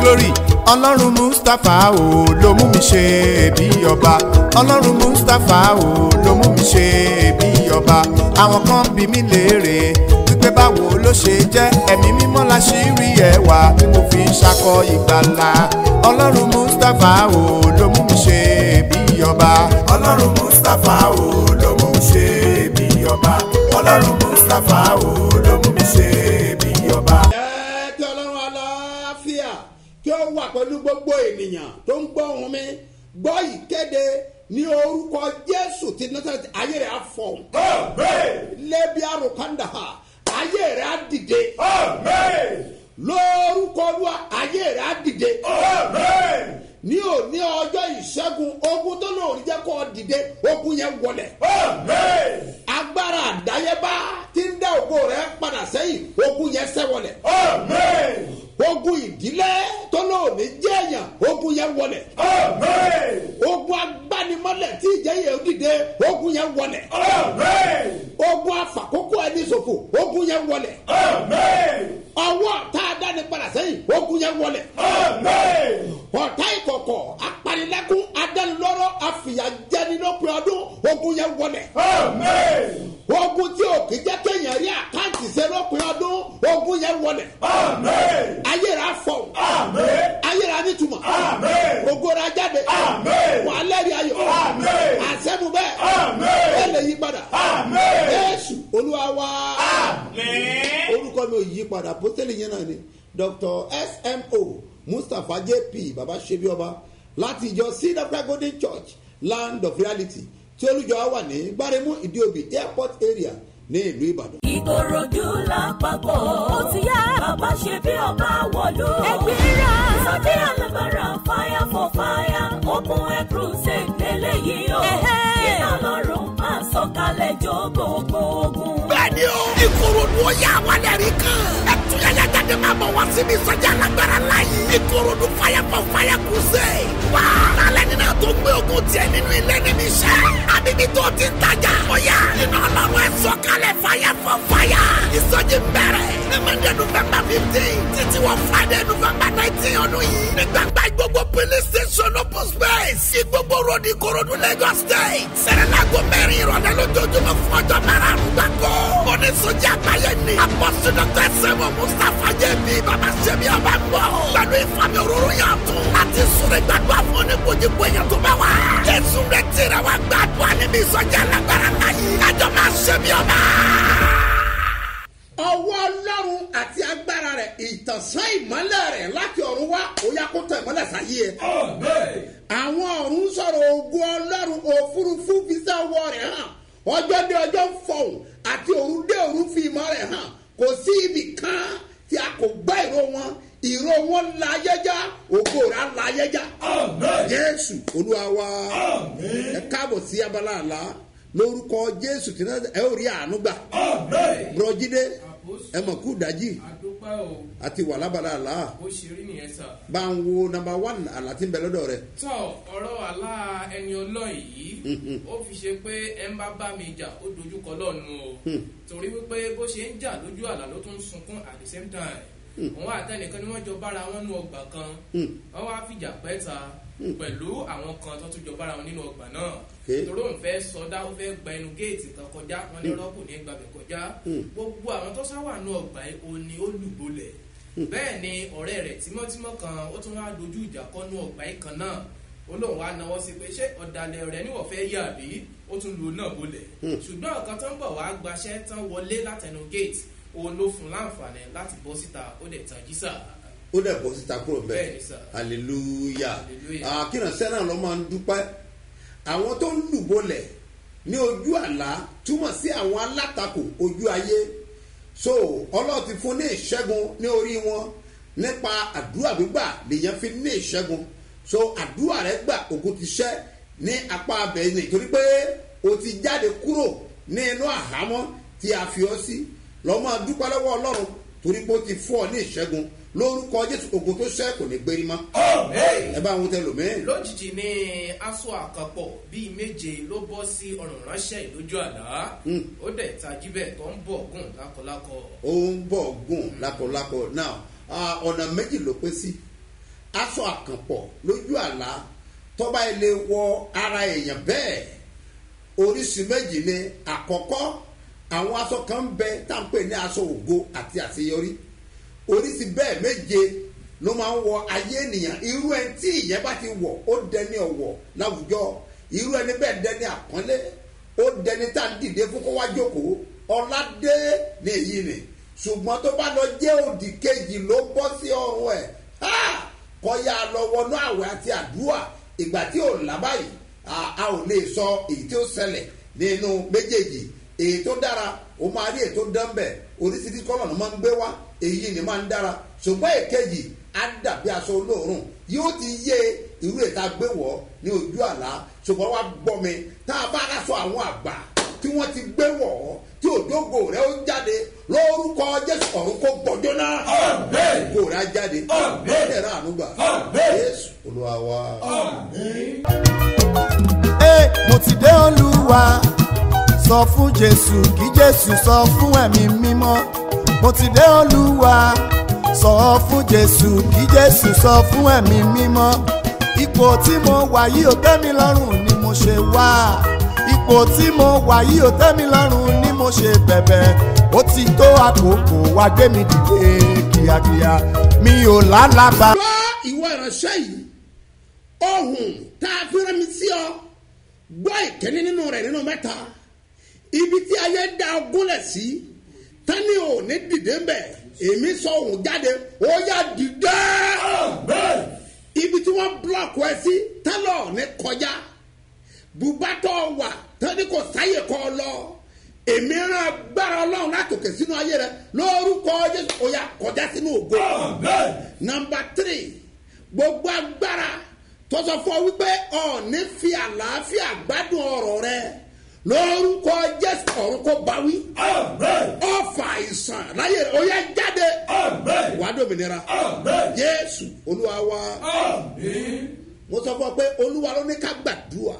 glory ọlọ́run mustapha o ló mú mi ṣe bí ọba ọlọ́run mustapha o ló mú mi ṣe bí ọba àwọn kan bí mi léèrè wípé báwo ló ṣe jẹ́ ẹ̀mí mímọ́ láṣírí ẹwà tí mo fi ṣakọ ìgbàlà ọlọ́run mustapha o ló mú mi ṣe bí ọba ọlọ́run mustapha o ló mú mi ṣe bí ọba ọlọ́run mustapha o ló mú mi ṣe bí ọba. kí ọlọ́run aláfíà kí ó wà pẹ̀lú gbogbo ènìyàn tó ń gbọ́ ohùn mi gbọ́ ìkéde ní orúkọ jésù ti Násárẹ́tì ayé rẹ̀ á fọ̀hún. lẹ́bi àròkàndà ayé rẹ̀ á dìde. lórúkọ Olúwa ayé rẹ̀ á dìde. ní òní ọjọ́ ìṣẹ́gun ogun tó lóòrí jẹ́ kó dìde ogun yẹn wọlẹ̀. agbára àdáyébá tí ń dá ògo rẹ̀ padà sẹ́yìn ogun yẹn ṣẹ́ wọlẹ̀. ogun ìdílé tó lóòní jẹ́ èèyàn ogun yẹn wọlẹ̀. ogun agbanimọ́lẹ̀ tí ìjẹ́yẹ dìde ogun yẹn wọlẹ̀. ogun afàkókò ẹni ṣòfò ogun yẹn wọlẹ̀. ọwọ́ tá a dá ní padà sẹ́yìn ogun yẹn wọlẹ̀. ọ̀tá ìkọ̀kọ̀ apanilẹ́kún adánilọ́rọ̀ àfìyàjẹni lópin ọdún ogun yẹn wọlẹ̀. ogun tí ò kì í jẹ́ kéèyàn rí àkáǹtì ṣe lópin ọdún ogun yẹn wọlẹ̀. ayéra fọ̀ ayéra nítumọ̀ ògora jáde wà lẹ́rìí ayọ̀ àṣẹ́mu bẹ́ẹ̀ ẹ lè yí padà Jésù Olúwa wa orúkọ mi ò yí padà pósítẹ́lì yẹn náà ni Dr. SMO Mustapha JP baba ṣebí ọba láti ìjọ Seed of Christ Golden Church Land of Reality tí olùjọ wà ní Gbáremú Ìdíòbí airport area ní ìlú Ìbàdàn. Ìkòròdú lápapọ̀ ó ti yá bàbá ṣebí ọba wọ̀lú. ẹgbẹ́ra sọ́jí alábàárà fire for fire open air crusade lélẹ́yìí o. iná lọ́rùn máa sọ̀kalẹ̀ jó gbogbo ogun. bẹ́ẹ̀ni o Ìkòròdú ó yá wálẹ̀ rí kan. ẹ̀túnyẹ̀yẹ̀ jáde máa bọ̀ wá síbi sọ́jí alágbára láyé. Ìkòròdú fire for fire crusade. wá alẹ́ nínú tó gbé ogun tiẹ̀ nínú ilé níbi iṣẹ́. àbíbí tó ti ń tajà. ó yá iná lọ́rùn ẹ̀ sọ̀kalẹ̀ fire for fire. ìsọjí bẹ̀rẹ̀ ní Monday November 15 títí wọ Friday November 19 ọdún yìí. ní gbàgbá gbogbo police station open space. sí gbogbo road Ìkòròdú Lagos State. sẹ̀rẹ̀lágbó mẹ́rin ìrọ̀lẹ́ lójoojúmọ́ fún ọjọ́ márùn-ún gbàgbọ́. oníṣòjì àgbáyé ni. apọ́sí Dr. SMO Mustapha JP baba ṣebí ọba ń bọ̀. pẹ̀lú ìfàmì òróró yàn tún. láti súnrẹ́ gbàdúrà fún oníkojúkọ èèyàn tó bá wà. Jésù rẹ̀ tẹ̀rẹ̀ wá gbàdúrà níbi ìsọjí alágbára láyé. kájọ máa ṣebí ọba. ọwọ́ ọlọ́run àti agbára rẹ̀ ìtànṣán ìmọ́lẹ̀ rẹ̀ láti ọ̀run wá ó yá kó tẹ̀ ìmọ́lẹ̀ sáyé ẹ̀. àwọn ọ̀run sọ̀rọ̀ ògo ọlọ́run òfurufú fi sí ọwọ́ rẹ̀ hàn ọjọ́ dé ọjọ́ ń fọ̀hùn àti òru dé òru fi ìmọ̀ rẹ̀ hàn kò sí ibì kan tí a kò gbọ́ ìró wọn la ayéjá ògo rẹ̀ la ayéjá. Jésù Olúwa wa ẹ káàbọ̀ sí abala àlá lórúkọ Jésù tí náà ẹ ò rí àánú gbà. Bùrọ̀jídé ẹ mọ̀ kú dájí àti wà lábala àlá. ó ṣe rí nìyẹn sà. bá ń wo number 1 àlá tí ń bẹ lọ́dọ̀ rẹ̀. tọ́ ọ̀rọ̀ àlá ẹni ọlọ́run yìí ó fi ṣe pé ẹ ń bá mi jà ó dojúkọ lọ́nu o torí wípé bó ṣe ń jà lójú àlá ló tún ń sunkún at the same time òun àtẹnìkan ni wọ́n jọ bára wọn nínú ọgbà kan wọ́n wá fìjà pẹ́ta pẹ̀lú àwọn kan tó tún jọ bára wọn nínú ọgbà náà torí òun fẹ́ sọdá ó fẹ́ gba ẹnu géètì kan kọjá wọn ní rọ́pò ní gbàgbẹ́ kọjá gbogbo àwọn tó sáwà nínú ọgbà yìí ó ní ó lùbọ́lẹ̀ bẹ́ẹ̀ ni ọ̀rẹ́ rẹ̀ tímọ́tímọ́ kan ó tún wá dojú ìjà kọ́ nínú ọgbà yìí kan náà ó lóun wá náwó sí pé ṣé ọ̀dàlẹ̀ rẹ̀ níwọ̀n fẹ́ yà bí ó tún lu náà bolẹ̀ ṣùgbọ́n ọ̀kan tó ń bọ̀ wá gbaṣẹ́ tán wọlé látẹnu géètì òun ló fún láǹfààní láti bọ́ síta ó dẹ̀ tají sà. ó dẹ̀ bọ́ síta kúrò bẹ́ẹ̀ hallelujah akínàṣẹ́ náà ló máa ń dúpẹ́ àwọn tó ń lùbọ́lẹ̀ ní ojú àlá túmọ̀ sí àwọn alátakò ojú ayé so Ọlọ́run ti fún ní ìṣẹ́gun ní orí wọn nípa àdúrà gbígbà lèyàn fi ní ìṣẹ́gun so àdúrà rẹ̀ gbà ogun ti ṣẹ́ ní apá abẹ́ nítorí pé o ti jáde kúrò ní inú àhámọ́ tí a fi ọ́ sí lọ́ máa dúpẹ́ lọ́wọ́ Ọlọ́run torí pé ó ti fún ọ ní ìṣẹ́gun lórúkọ Jésù ogun tó ṣẹ́ kò ní gbérí mọ́. ẹ bá wọn tẹ lómi. lójijì ní aṣọ àkàpọ̀ bíi 7 ló bọ́ sí ọrùn ránṣẹ́ ìlójú àlá ó dẹ̀ tají bẹ́ẹ̀ tó ń bọ̀ gùn lákọlákọ. ó ń bọ̀ gùn lákọlákọ náà ọ̀nà méjì ló pé sí aṣọ àkànpọ̀ lójú àlá tọ́ba ilé wọ ara èèyàn bẹ́ẹ̀ oríṣi méjì ni àkọ́kọ́ àwọn aṣọ kan ń bẹ tá à ń pè ní aṣọ ògo àti àṣeyọrí oríṣi bẹ́ẹ̀ méje ló máa ń wọ ayé ènìyàn irú ẹni tí ìyẹn bá ti wọ̀ ó dẹni ọ̀wọ̀ láwùjọ irú ẹni bẹ́ẹ̀ dẹni àpọ́nlé ó dẹni tá à ń dìde fún kó wá jókòó ọ̀làdé ní èyí ni ṣùgbọ́n tó bá lọ jẹ́ òdì kejì ló bọ́ sí ọrùn ẹ̀ kọ́ya lọ wọnú àwẹ̀ àti àdúrà ìgbà tí ò là báyìí a ò lè sọ èyí tí ó ṣẹlẹ̀ nínú méjèèjì èyí tó dára ó máa rí èyí tó dán bẹ̀ oríṣiríṣi kọ́lọ̀ ló máa ń gbé wá èyí ni máa ń dára ṣùgbọ́n èkejì á dàbí aṣọ olóòórùn yóò ti yé irú ètò agbéwọ̀ ní ojú àlá ṣùgbọ́n wá gbọ́ mi tá a bá aṣọ àwọn àgbà tí wọ́n ti gbé wọ̀ ọ́ tí òjògo rẹ̀ ó jáde lórúkọ Jésù ọ̀run kó gbọ́jọ́ náà kó rẹ̀ á jáde ẹ̀rọ ànúgbà Jésù Olúwa wa. Mo ti dé Olúwa sọ fún Jésù kí Jésù sọ fún ẹ̀mí mímọ́ mo ti dé Olúwa sọ fún Jésù kí Jésù sọ fún ẹ̀mí mímọ́ ipò tí mo wà yìí ò tẹ́ mi lọ́rùn ni mo ṣe wá ipò tí mo wà yìí ò tẹ́ mi lọ́rùn ni mo ṣe bẹ̀bẹ̀ ó ti tó àkókò wá gbé mi dìde kíákíá mi ò lálàbà. gbọ́ ìwọ ìránṣẹ́ yìí ohun tá a fi rán mi sí ọ gbọ́ ìkíní nínú rẹ̀ nínú mẹ́ta ibi tí ayé dá ogúnlẹ̀ sí tani ò ní dìde mbẹ̀ èmi sọ òun jáde ó yá dìde ibi tí wọ́n búlọ̀kù ẹ sí tẹ́lọ̀ ní kọjá bubatọ́ wà tani kò sáyè kọ́ ọ lọ èmi rán agbára ọlọ́run látòkè sínú ayé rẹ lórúkọ Jésù ó yá kọjá sínú ògo. Number 3 gbogbo agbára tó sọ fún ọ wípé ọ̀ọ́ni fi àlàáfíà gbádùn ọ̀rọ̀ rẹ lórúkọ Jésù ọ̀run kó bá wí. ọ̀fà àìsàn láyé rẹ ó yá jáde wàá dòmìnira Jésù Olúwa wa. mo sọ fún ọ pé Olúwa ló ní ká gbàdúrà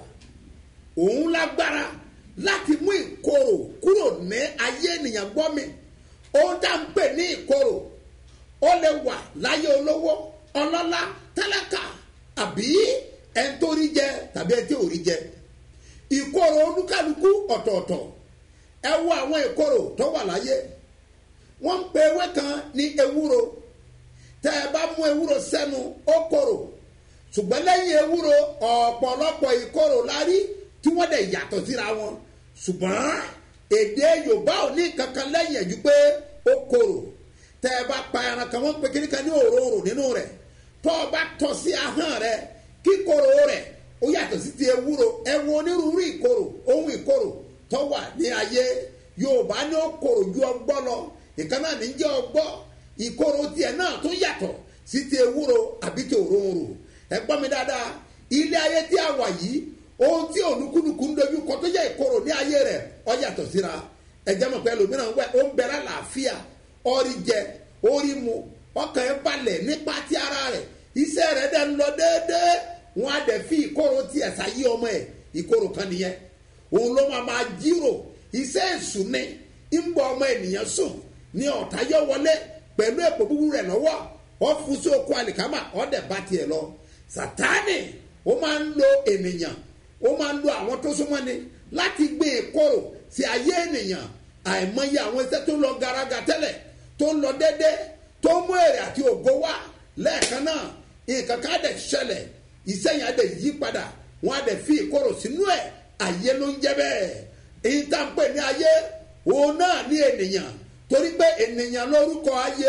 òun lágbára láti mú ìkorò kúrò ní ayé ènìyàn gbọ́ mi ohun tá à ń pè ní ìkorò ó lè wà láyé olówó ọlọ́lá tálákà àbí ẹni tó rí jẹ tàbí ẹni tí ò rí jẹ ìkorò olúkálukú ọ̀tọ̀ọ̀tọ̀ ẹ wo àwọn ìkorò tó wà láyé wọ́n ń pe ewé kan ní ewúro tẹ́ ẹ bá mú ewúro sẹ́nu ó korò ṣùgbọ́n lẹ́yìn ewúro ọ̀pọ̀lọpọ̀ ìkorò la rí tí wọ́n dẹ̀ yàtọ̀ síra wọn ṣùgbọ́n èdè Yorùbá ò ní kankan lẹ́yìn ẹ̀jú pé ó korò tẹ́ ẹ bá pa ẹran kan wọ́n pe kíní kan ní òróǹro nínú rẹ̀ tọ́ ọ bá tọ́ sí ahọ́n rẹ̀ kíkorò rẹ̀ ó yàtọ̀ sí ti ewúro ẹ wo onírúurú ìkorò ohun ìkorò tó wà ní ayé Yorùbá ní ó korò ju ọgbọ́ lọ ìkan náà ní jẹ́ ọgbọ́ ìkorò tiẹ̀ náà tó yàtọ̀ sí ti ewúro àbí ti òróǹro ẹ gbọ́ mi dáadáa ilé ayé tí a wà yìí ohun tí olúkúlùkù ń dojú kọ tó jẹ́ ìkorò ní ayé rẹ̀ ó yàtọ̀ síra ẹ̀jẹ̀ mọ̀ pé ẹlòmíràn wẹ̀ ó ń bẹ̀rẹ̀ àlàáfíà orí jẹ orí mu ọkàn ẹ̀ balẹ̀ nípa ti ara rẹ̀ iṣẹ́ rẹ̀ dẹ̀ ń lọ déédéé wọn á dẹ̀ fi ìkorò tiẹ̀ sáyé ọmọ ẹ̀ ìkorò kan nìyẹn òun ló máa jírò iṣẹ́ èṣù ní ń bọ ọmọ ènìyàn sùn ní ọ̀tá yọ wọlé pẹ̀lú èpò búburú rẹ̀ lọ́wọ́ ó fún sí oko àlìkámà ó dẹ̀ bá tiẹ̀ lọ Sátánì ó máa ń lo ènìyàn ó máa ń lo àwọn tó súnmọ́ ni láti gbé ìkorò sí ayé ènìyàn àìmọye àwọn iṣẹ́ tó lọ garaga tẹ́lẹ̀ tó ń lọ dédé tó mú èrè àti ògo wá lẹ́ẹ̀kan náà nǹkan ká dẹ̀ ṣẹlẹ̀ iṣẹ́ yẹn á dẹ̀ yí padà wọ́n á dẹ̀ fi ìkorò sínú ẹ̀ ayé ló ń jẹ́ bẹ́ẹ̀ èyí tá à ń pè ní ayé òun náà ní ènìyàn torí pé ènìyàn lórúkọ ayé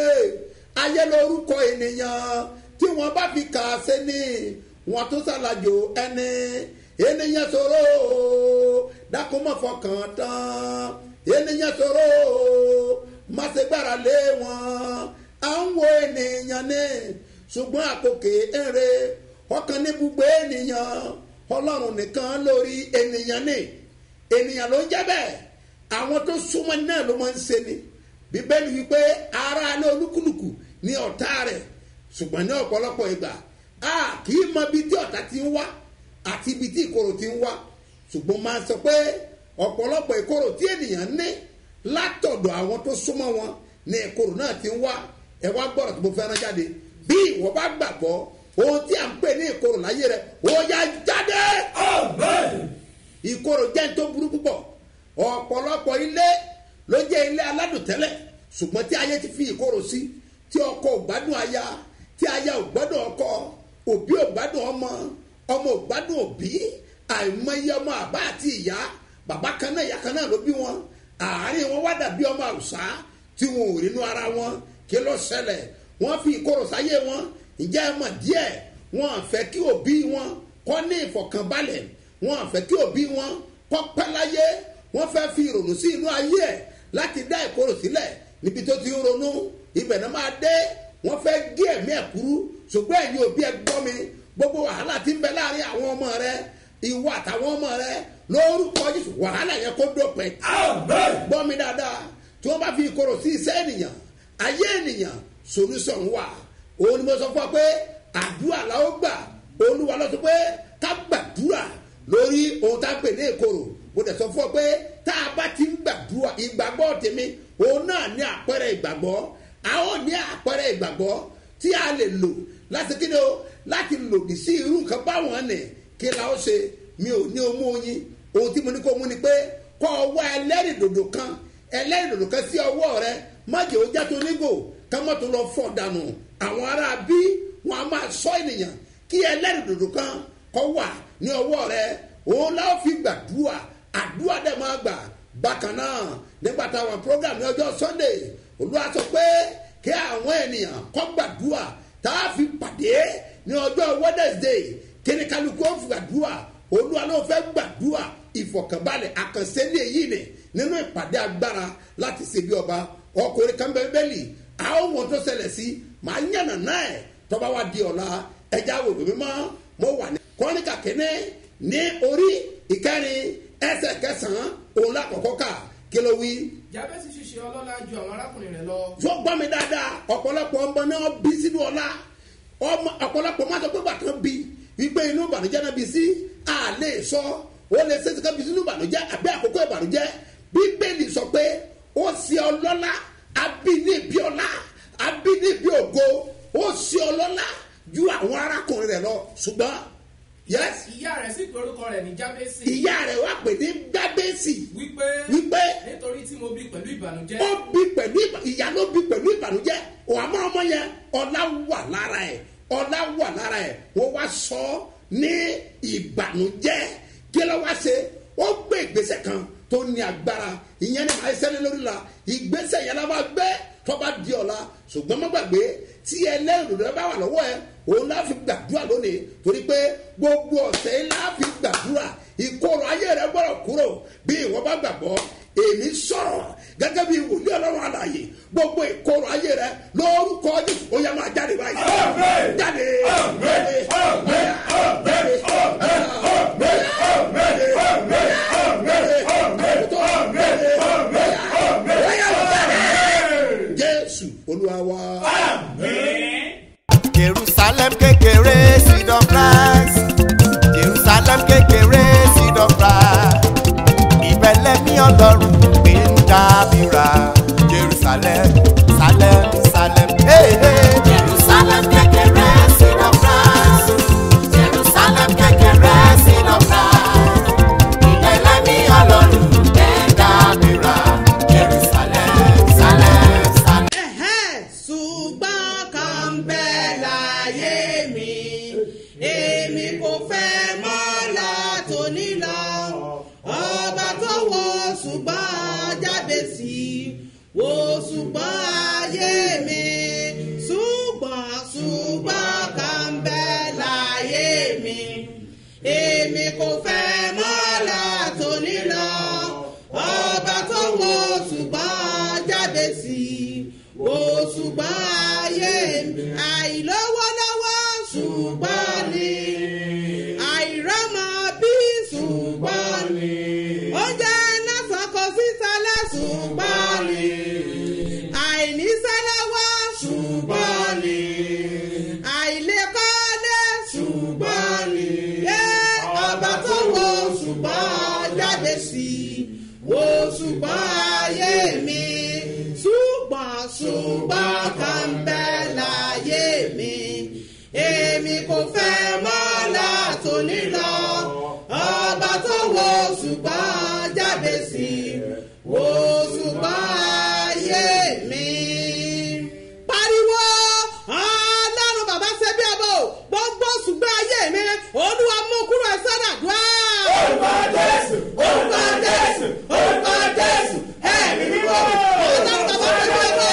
ayé lórúkọ ènìyàn tí wọ́n bá fi kà á sí ni wọ́n tó ṣàlàjò ẹni ènìyàn sọ̀rọ̀ dákun má fọkàn tán ènìyàn sọ̀rọ̀ má ṣe gbára lé wọn à ń wo ènìyàn ní ṣùgbọ́n àkókè èrè ọkàn ní gbogbo ènìyàn Ọlọ́run nìkan lórí ènìyàn ní ènìyàn ló ń jẹ́ bẹ́ẹ̀ àwọn tó súnmọ́ náà ló máa ń ṣe ni Bíbélì wípé ara alẹ́ olúkúlùkù ní ọ̀tá rẹ̀ ṣùgbọ́n ní ọ̀pọ̀lọpọ̀ ìgbà kì í mọ ibi tí ọ̀tá ti ń wá àti ibi tí ìkorò ti ń wá ṣùgbọ́n máa ń sọ pé ọ̀pọ̀lọpọ̀ ìkorò tí ènìyàn ní látọ̀dọ̀ àwọn tó súnmọ́ wọn ní ìkorò náà ti ń wá ẹ wá gbọ́dọ̀ tó mo fẹ́ràn jáde bí ìwọ bá gbàgbọ́ ohun tí a ń pè ní ìkorò láyé rẹ ó yá jáde. ìkorò jẹ́ tó burú púpọ̀ ọ̀pọ̀lọpọ̀ ilé ló jẹ́ ilé aládùn tẹ́lẹ̀ ṣùgbọ́n tí ayé ti fi ìkorò sí tí ọkọ ò gbádùn aya tí aya ò gbádùn ọkọ òbí ò gbádùn ọmọ ọmọ ò gbádùn òbí àìmọye ọmọ àbá àti ìyá bàbá kan náà ìyá kan náà ló bí wọn àárín wọn wá dàbí ọmọ àwùsá tí wọn ò rínú ara wọn kí ló ṣẹlẹ̀ wọ́n fi ìkorò sáyé wọn ǹjẹ́ ẹ mọ̀ díẹ̀ wọn fẹ́ kí òbí wọn kọ́ ní ìfọ̀kànbalẹ̀ wọn fẹ́ kí òbí wọn kọ́ pẹ́ láyé wọ́n fẹ́ fi ìrònú sí inú ayé ẹ̀ láti dá ìkorò sílẹ̀ níbi tó ti ń ronú ibẹ̀ náà máa dé wọ́n fẹ́ gé ẹ̀mí ẹ̀ kúrú ṣùgbọ́n ẹ̀yin òbí ẹ gbọ́ mi gbogbo wàhálà tí ń bẹ láàrin àwọn ọmọ rẹ ìwọ àtàwọn ọmọ rẹ lórúkọ Jésù wàhálà yẹn kó dópin. gbọ́ mi dáadáa tí wọ́n bá fi ìkorò sí iṣẹ́ ènìyàn ayé ènìyàn solution wà òun ni mo sọ fún ọ pé àdúrà la ó gbà Olúwa ló sọ pé ká gbàdúrà lórí ohun tá a pè ní ìkorò mo dẹ̀ sọ fún ọ pé tá a bá ti ń gbàdúrà ìgbàgbọ́ tèmi òun náà ní àpẹẹrẹ ìgbàgbọ́ a ó ní àpẹẹrẹ ìgbàgbọ́ tí a lè lò láti kí ni o láti lòdì sí irú nǹkan báwọn nì kí la ó ṣe mi ò ní omú oyin ohun tí mo ní kó mú ni pé kọ́ ọwọ́ ẹlẹ́rìndòdò kan sí ọwọ́ rẹ má jẹ́ ó já tó nígò ká má tó lọ fọ́ dànù àwọn ará bí wọn a máa sọ ènìyàn kí ẹlẹ́rìndòdò kan kọ́ wà ní ọwọ́ rẹ òun la ó fi gbàdúrà àdúrà dẹ̀ máa gbà bákan náà nígbà táwọn program ní ọjọ́ Sunday Olúwa sọ pé kí àwọn ènìyàn kọ́ gbàdúrà tá a fi pàdé ní ọjọ́ Wednesday kí ni kálukú ó fi gbàdúrà Olúwa ló fẹ́ gbàdúrà ìfọ̀kànbalẹ̀ àkànṣe ní èyí ni nínú ìpàdé agbára láti ṣe bí ọba ọkùnrin kan bẹ́ẹ̀lì àwọn ohun tó ṣẹlẹ̀ sí màá yànnà náà ẹ̀ tọ́ba wa di ọ̀la ẹja wò mímọ́ mo wà ní kọ́níkà kínní ní orí ìkẹrin ẹsẹ̀ kẹsàn-án òun lákọ̀ọ́kọ́ kà kí ló wí. Jábẹ́sì ṣiṣẹ́ ọlọ́lá ju àwọn arákùnrin rẹ̀ lọ. tó gbọ́ mi dáadáa ọ̀pọ̀lọpọ̀ ọmọ náà bí sínú ọlá ọ̀pọ̀lọpọ̀ má sọ pé bàtàn bí wípé inú ìbànújẹ́ náà bí sí àlè sọ ó lè ṣe ká bí sínú ìbànújẹ́ àbí àkókò ìbànújẹ́ Bíbélì sọ pé ó ṣe ọlọ́lá abí ní ibi ọlá abí ní ibi ògo ó ṣe ọlọ́lá ju àwọn arákùnrin rẹ̀ lọ ṣùgbọ́n yes. ìyá rẹ̀ sì pé orúkọ rẹ̀ ní Jábẹ́sì. ìyá rẹ̀ wá pè ní Jábẹ́sì. wípé nítorí tí mo bí pẹ̀lú ìbànújẹ́. ó bí pẹ̀lú ìyá ló bí pẹ̀lú ìbànújẹ́ òun àmọ́ ọmọ yẹn ọlá wà lára ẹ̀ wọ́n wá sọ ní ìbànújẹ́ kí ló wá ṣe ó gbé ìgbésẹ̀ kan tó ní agbára ìyẹn ní màá ṣẹlẹ̀ lórí la ìgbésẹ̀ yẹn la máa gbé tọ́ba di ọ̀la ṣùgbọ́n má gbàgbé tí ẹlẹ́rìí rẹ bá wà lọ́wọ́ ẹ òun láfi gbàdúrà lónìí torí pé gbogbo ọ̀sẹ̀ láfi gbàdúrà ìkorò ayé rẹ gbọ́dọ̀ kúrò bí ìwọ bá gbàgbọ́ èmi sọ̀rọ̀ gẹ́gẹ́ bí wòlíì Ọlọ́run àlàyé gbogbo ìkorò ayé rẹ lórúkọ Jésù ó yá máa jáde báyìí jáde Jésù Olúwa wa. Jerusalem kékeré seed of Christ Jerusalem kékeré seed of Christ ìbẹ̀lẹ̀ ní Ọlọ́run gbé ń dábìrà Jerusalem Salem Salem hey, hey. Jerusalem kékeré seed of Christ Jerusalem kékeré seed of Christ ìbẹ̀lẹ̀ ní Ọlọ́run gbé ń dábìrà Jerusalem Salem Salem. ṣùgbọ́n kan bẹ́ẹ̀ láyé mi èmi kò fẹ́ mọ́ látòní lọ ọba tó wo ṣùgbọ́n Jábẹ́sì wo ṣùgbọ́n ayé mi ṣùgbọ́n kan bẹ́ẹ̀ láyé mi èmi kò fẹ́ mọ́ látòní lọ ọba tó wo ṣùgbọ́n Jábẹ́sì wo ṣùgbọ́n ayé mi àìlówólọ́wọ́ ṣùgbọ́n ni àìrọ́mọ bí ṣùgbọ́n ni oúnjẹ náà sọkọ síta lẹ́ṣùgbọ́n ni àìníṣẹ́lẹ́wọ́ ṣùgbọ́n ni àìlèkọ́lé ṣùgbọ́n ni ọba tó wo ṣùgbọ́n Jábẹ́sì wo ṣùgbọ́n ayé mi ṣùgbọ́n kan bẹ́ẹ̀ láyé mi. sí òṣùpá ayé mi. Pariwo ọlọ́run bàbá ṣe bí ọbọ̀ gbogbo ṣùgbọ́n ayé mi olúwa mú kúrò ẹ̀sẹ̀ nàdúrà. Orúkọ Jésù, orúkọ Jésù, orúkọ Jésù, ẹ̀mí mímọ́ ọlọ́run bàbá ṣe bí ọbọ̀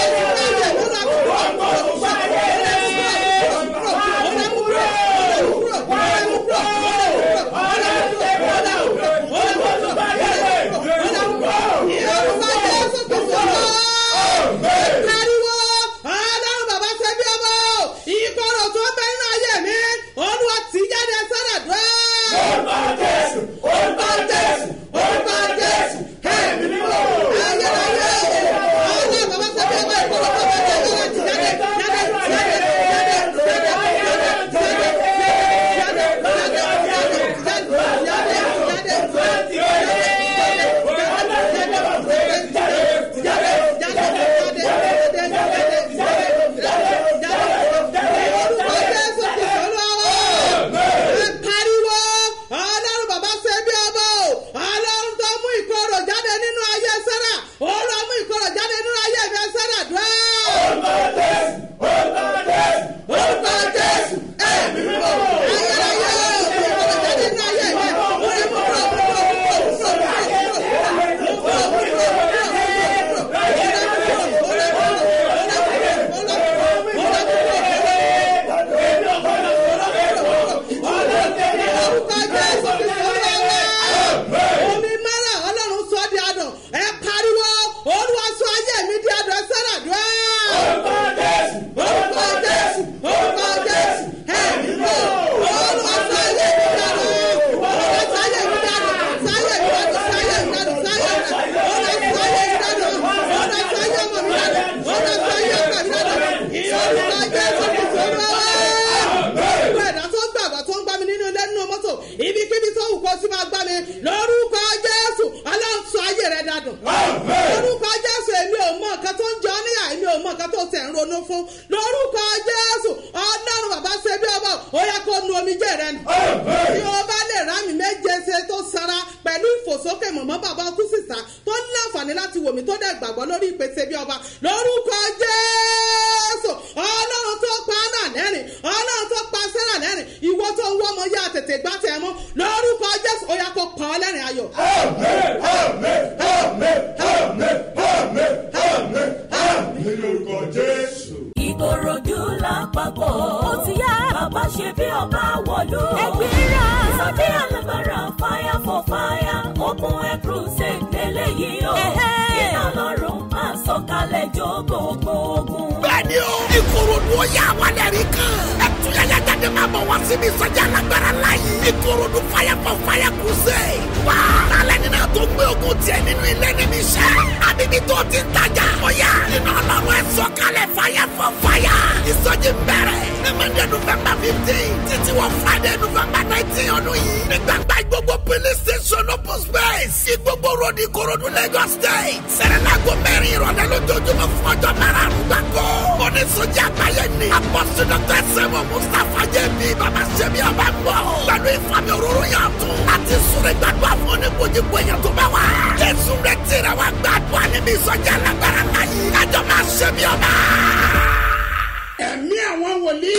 ẹ̀mí àwọn wòlíì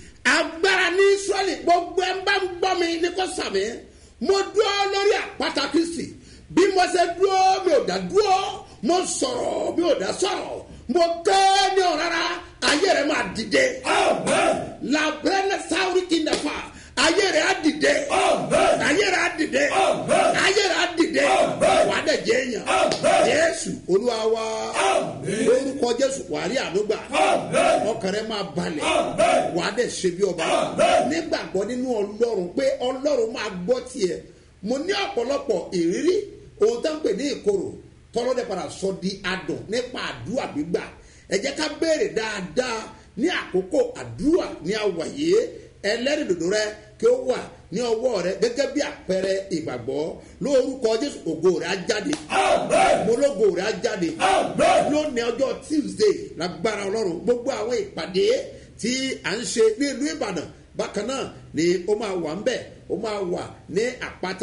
agbára ní Ísírẹ́lì gbogbo ẹ̀ ń bá ń gbọ́ mi ní kò sàmì mo dúró lórí àpáta Kristi bí mo ṣe dúró mi ò dá dúró mo sọ̀rọ̀ mi ò dá sọ̀rọ̀ mo kẹ́ ní ọ̀rárá ayé rẹ̀ máa dìde làbẹ́lẹ̀ sáwùrì kìndàfà ayé rẹ̀ á dìde ayé rẹ̀ á dìde ayé rẹ̀ á dìde wà á dẹ̀ jẹ́ èèyàn Jésù Olúwa wa lórúkọ Jésù wà á rí àdúgbà ọkàn rẹ̀ máa balẹ̀ wà á dẹ̀ ṣe bí ọba nígbàgbọ́ nínú Ọlọ́run pé Ọlọ́run máa gbọ́ tiẹ̀ mo ní ọ̀pọ̀lọpọ̀ ìrírí ohun tó ń pè ní ìkorò tọ́lọ́dẹ̀ padà sọ di adùn nípa àdúrà gbígbà ẹ jẹ́ ká béèrè dáadáa ní àkókò àdúrà ní àwàyé ẹlẹ́rìndòdò rẹ kí ó wà ní ọwọ́ rẹ gẹ́gẹ́ bí àpẹẹrẹ ìgbàgbọ́ lórúkọ Jésù ògo rẹ á jáde mọ́lógo rẹ á jáde lónìí ọjọ́ Tuesday lágbára Ọlọ́run gbogbo àwọn ìpàdé tí à ń ṣe ní ìlú Ìbàdàn bákan náà ni ó máa wà ń bẹ̀ ó máa wà ní àpáta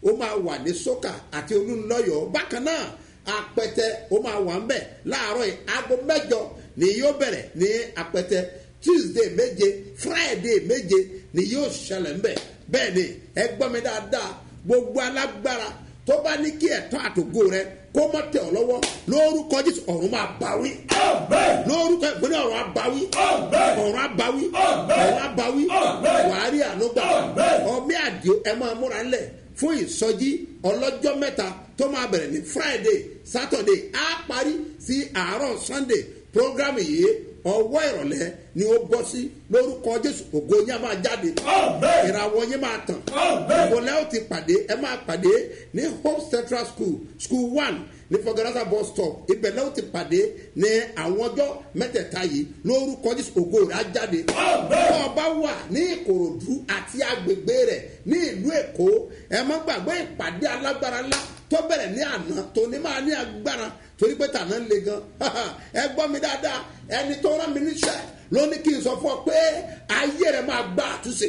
ó máa wà ní sókà àti olúńlọ́yọ̀ bákan náà apẹtẹ ó máa wà ń bẹ̀ láàárọ̀ yìí aago 8 ni yóò bẹ̀rẹ̀ ní apẹtẹ Tuesday 7 Friday 7 ni yóò ṣẹlẹ̀ ń bẹ̀ bẹ́ẹ̀ ni ẹ gbọ́ mi dáadáa gbogbo alágbára tó bá ní kí ẹ̀tọ́ àtògo rẹ kó mọ́ tẹ̀ ọ́ lọ́wọ́ lórúkọ Jésù ọ̀run máa báwí lórúkọ ìpínlẹ̀ ọ̀run abáwí ọ̀run abáwí ọ̀run abáwí wàárí ànúgbà ọmọ àdìo ẹ máa múra ńlẹ̀ fún ìsọjí ọlọ́jọ́ mẹ́ta tó máa bẹ̀rẹ̀ ní Friday Saturday á parí sí àárọ̀ Sunday program yìí ọwọ́ ìrọ̀lẹ́ ni ó bọ́ sí lórúkọ Jésù ògo yín máa jáde ìràwọ̀ yín máa tàn ìbọ̀lẹ́ ó ti pàdé ẹ máa pàdé ní Hope Central School 1 ní Fọgànàsà bus stop ìbẹ̀lẹ́ ó ti pàdé ní àwọn ọjọ́ mẹ́tẹ̀ẹ̀ta yìí lórúkọ Jésù ògo rẹ̀ á jáde tó bá wà ní Ìkòròdú àti agbègbè rẹ̀ ní ìlú Èkó ẹ má gbàgbé ìpàdé alágbára ńlá tó bẹ̀rẹ̀ ní àná tó ní máa ní agbára torí pé tàná le gan ẹ gbọ́ mi dáadáa ẹni tó rán mi níṣẹ́ ló ní kí n sọ fún ọ pé ayé rẹ máa gba àtúnṣe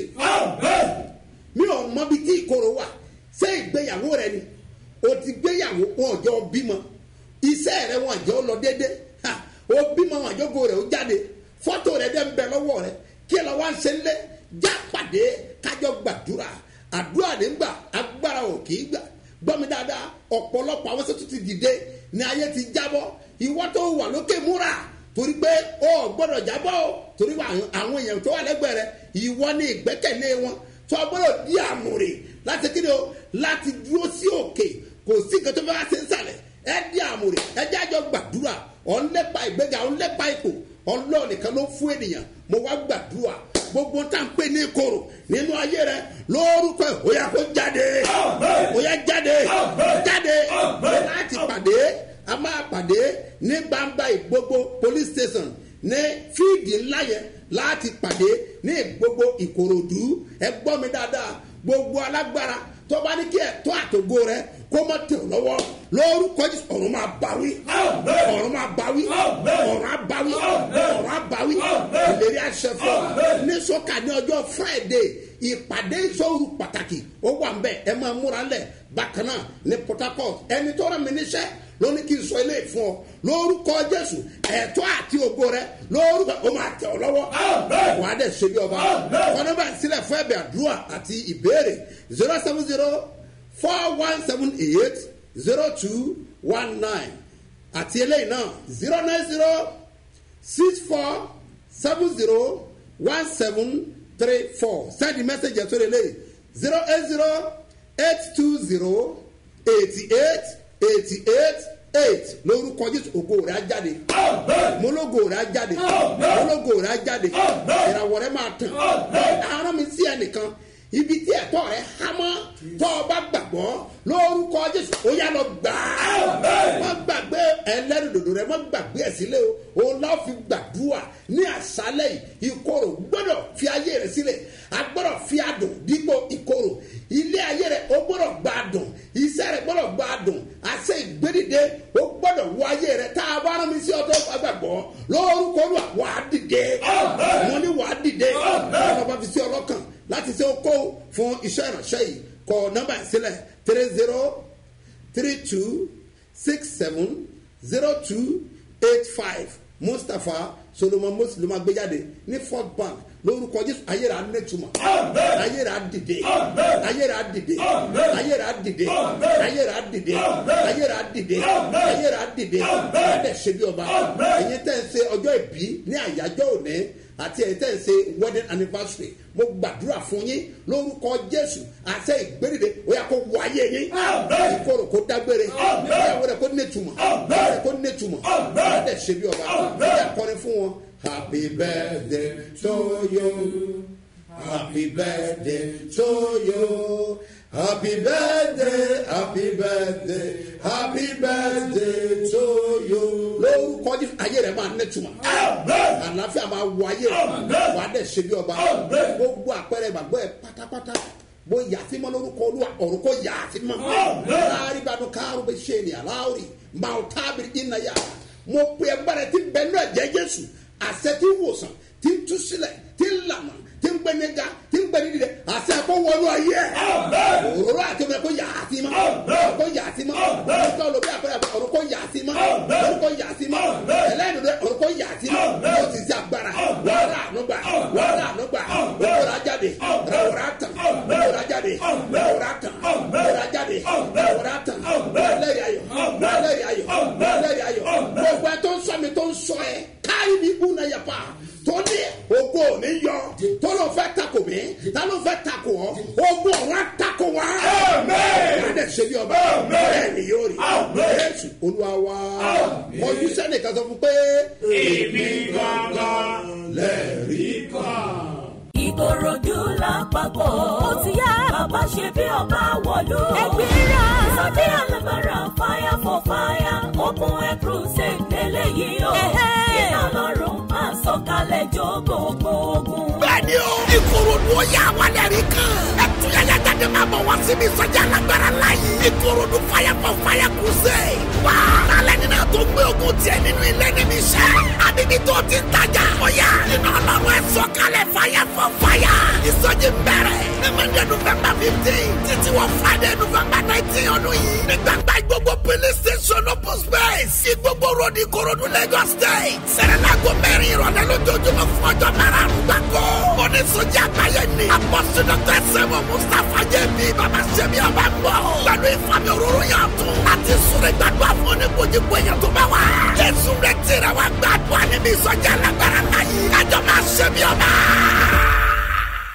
mi ò mọ bí tí ìkorò wà ṣé ìgbéyàwó rẹ ni o ti gbéyàwó wọn ò jẹ́ ọ bímọ iṣẹ́ rẹ wọn ò jẹ́ ọ lọ déédé o bímọ wọn àjọgò rẹ ó jáde fọ́tò rẹ dẹ́ ń bẹ lọ́wọ́ rẹ kí ẹ lọ wá ń ṣe ńlẹ̀ já pàdé kájọ gbàdúrà àdúrà nígbà agbára ò kì í gbà gbọ́ mi dáadáa ọ̀pọ̀lọpọ̀ àwọn sẹ́tù ti dìde ní ayé ti jábọ́ ìwọ tó wà lókè múra torí pé o gbọ́dọ̀ jábọ́ o torí àwọn èèyàn tó wà lẹ́gbẹ̀ẹ́ rẹ ìwọ ní ìgbẹ́kẹ̀lé wọn tó gbọ́dọ̀ di àmùrè láti kí ni o láti dúró sí òkè kò sí nǹkan tó fẹ́ wá sí nsàlẹ̀ ẹ di àmùrè ẹ jẹ́ àjọ gbàdúrà ọ̀ ń lépa ìgbéga ọ̀ ń lépa ipò Ọlọ́run nìkan ló fún ènìyàn mo wá gbàdúrà gbogbo tá n pè ní ìkorò nínú ayé rẹ lórúkọ ẹ ó yá kó jáde ó yá jáde jáde láti pàdé a máa pàdé ní gbangba Ìgbogbo police station ní fíìdì ńlá yẹn láti pàdé ní Ìgbogbo Ìkòròdú ẹ gbọ́ mi dáadáa gbogbo alágbára tó bá ní kí ẹ̀tọ́ àtògo rẹ kó má tẹ̀ ọ́ lọ́wọ́ lórúkọ Jésù ọ̀run máa báwí ọ̀run máa báwí ọ̀run á báwí ọ̀run á báwí ìlérí àṣẹ fún ọ ní sọ́kà ní ọjọ́ Friday ìpàdé ìṣòro pàtàkì ó wà ń bẹ̀ ẹ máa múra lẹ̀ bákan náà ní Port Harcourt ẹni tó rán mi níṣẹ́ ló ní kí n sọ ilé fún ọ lórúkọ Jésù ẹ̀tọ́ àti ògo rẹ lórúkọ ó máa tẹ̀ ọ́ lọ́wọ́ wàá dẹ̀ ṣe bí ọba kọ́nọ́bà sílẹ̀ fún ẹ̀bẹ̀ àdúrà àti ìbéèrè 070-4178-0219 àti eléyìí náà 090-6470-1734 send the message ẹ̀tọ́ eléyìí 080-820-8888 lórúkọ Jésù ògo rẹ̀ á jáde mọ́lógo rẹ̀ á jáde mọ́lógo rẹ̀ á jáde ìràwọ̀ rẹ̀ máa tàn àárọ̀ mi sí ẹnìkan ibi tí ẹ̀tọ́ rẹ̀ hámọ́ tó o bá gbàgbọ́ lórúkọ Jésù ó yá lọ gbà á má gbàgbé ẹlẹ́rìí dòdò rẹ̀ má gbàgbé ẹ̀ sílẹ̀ o láwọn fi gbàdúrà ní àṣálẹ̀ yìí ìkorò gbọ́dọ̀ fi ayé rẹ̀ sílẹ̀ a gbọ́dọ̀ fi adùn dípò ìkorò ilé ayé rẹ̀ ó gbọ́dọ̀ gba adùn iṣẹ́ rẹ̀ gbọ́dọ̀ gba adùn àṣẹ ìgbédìde ó gbọ́dọ̀ wọ ayé rẹ̀ tá a bá rán mi sí ọ̀dọ̀ gbàgbọ́ lórúkọ Olúwa wà á dìde wọn ni wà á dìde wọn bá fi sí ọlọ́kàn láti ṣe okó fún iṣẹ́ ìránṣẹ́ yìí kọ nọ́mbà ìsílẹ̀ 30-3267-0285 Mustapha Solomon Muslim agbéjáde ní Fort Bank lórúkọ Jésù ayé rà nẹ́tùmọ̀ ayé rà dìde ayé rà dìde ayé rà dìde ayé rà dìde ayé rà dìde ayé rà dìde adé ṣe bí ọba ẹ̀yin tẹ́ ń ṣe ọjọ́ ìbí ní àyájọ́ òní àti ẹ̀yin tẹ́ ń ṣe wedding anniversary mo gbàdúrà fún yín lórúkọ Jésù àṣẹ ìgbédìde ó yá kó wọ ayé yín ìkorò kó dágbére ìyàwó rẹ kó nẹ́tùmọ̀ rẹ kó nẹ́tùmọ̀ adé ṣe bí ọba ẹ̀yà kọrin fún wọn. Happy birthday to you. Happy birthday to you. Happy birthday, happy birthday, happy birthday to you. Lórúkọ Jésù ayé rẹ̀ máa nẹ́tùmọ̀. Àlàáfíà máa wọ ayé rẹ̀. Wà á dẹ̀ ṣe bí ọba. Gbogbo àpẹẹrẹ ìgbàgbọ́ ẹ̀ pátápátá. Bó yàtìmọ́ lórúkọ Olúwa ọ̀run kò yàtìmọ́. Láàrin ìbàdàn káàró bẹ ṣe ni àláwòrì. Màá tábìrì ìnáyà. Mo pe ẹgbẹ́rẹ́ tí bẹ́ẹ̀ náà jẹ́ Jésù. Àṣẹ tí wòsàn tí tú sílẹ̀ tí lànà tí ń gbé ní ga tí ń gbé ní dìde àṣẹ kó wọnú ayé òróró àti omi kó yà á sí mọ́ kó yà á sí mọ́ kó lóbi àpẹẹrẹ ọ̀rọ̀ kó yà á sí mọ́ kó yà á sí mọ́ ẹlẹ́nu rẹ ọ̀rọ̀ kó yà á sí mọ́ kó sì sí agbára wàrà ànúgbà wàrà ànúgbà wàrà jáde wàrà tàn wàrà jáde wàrà tàn wàrà jáde wàrà tàn lẹ́yìn ayọ̀ lẹ́yìn ayọ̀ lẹ́yìn ayọ̀ gbogbo ẹ tó ń sọ mi tó ń sọ ẹ káyì ní kú náà yẹ pa tó ní ògo ní yọ tó ló fẹ́ takò mí tá ló fẹ́ takò ọ́ ògo ọ̀rọ̀ takò wá. Adé ṣe bí ọba bẹ́ẹ̀ ni yóò rí Jésù Olúwa wa. Ojú sẹ́ni kan sọ fún pé èmi gangan lẹ́rìí kan. Ìkòròdú lápapọ̀ ó ti yá bàbá ṣe bí ọba wọ̀lú. Ẹgbẹ́ra sọ́jí alábàárà fire for fire open air crusade lélẹ́yìí o. Iná lọ́rùn máa sọ̀kalẹ̀ jó gbogbo ogun. Bẹ́ẹ̀ni o, Ìkòròdú ó yá wa lẹ́rìí kan. Ẹ̀túnyẹ̀yẹ jáde máa bọ̀ wá síbi ìsọjí alágbára láyé. Ìkòròdú fire for fire crusade. Wá alẹ́ nínú tó gbé ogun tiẹ̀ nínú ilé níbi iṣẹ́. Àbíbí tó ti ń tajà. Ó yá iná ọlọ́run ẹ̀ sọ̀kalẹ̀ fire for fire. Ìsọjí bẹ̀rẹ̀ ní Monday November 15 títí wọ Friday November 19 ọdún yìí. Ní gbàgbá gbogbo police station open space. Ìgbogbo road Ìkòròdú Lagos State. Sẹ̀rẹ̀lágbó mẹ́rin ìrọ̀lẹ́ lójoojúmọ́ fún ọjọ́ márùn-ún gbàgbọ́. Oníṣòjì àgbáyé ni. Apọ́sí Dr. Sẹ́wọ̀n Mustapha Jẹ́bi bàbá Ṣẹ́bi ọba ń bọ̀. Pẹ̀lú ìfàmì òróró yàn tún. Láti súnrẹ́ gbàdúrà fún oníkojúkọ èèyàn tó bá wà. Jésù rẹ̀ tẹ̀rẹ̀ wá gbàdúrà níbi ìsọjí alágbára láyé. Kájọ máa Ṣẹ́bi ọba.